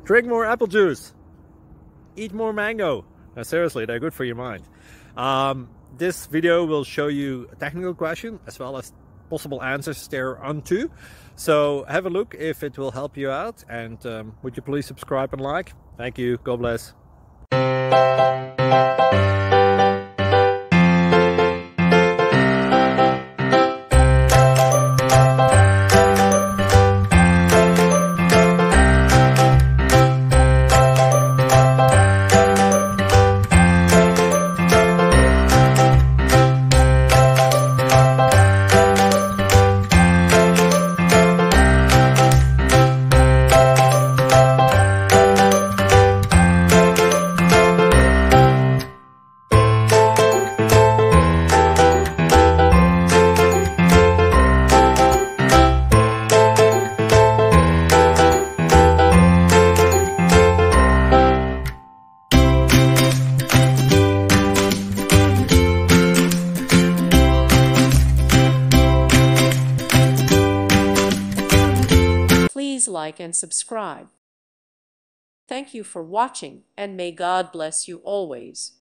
Drink more apple juice. Eat more mango. Now, seriously, they're good for your mind. This video will show you a technical question as well as possible answers thereunto. So have a look if it will help you out, and would you please subscribe and like? Thank you. God bless. Please like and subscribe. Thank you for watching, and may God bless you always.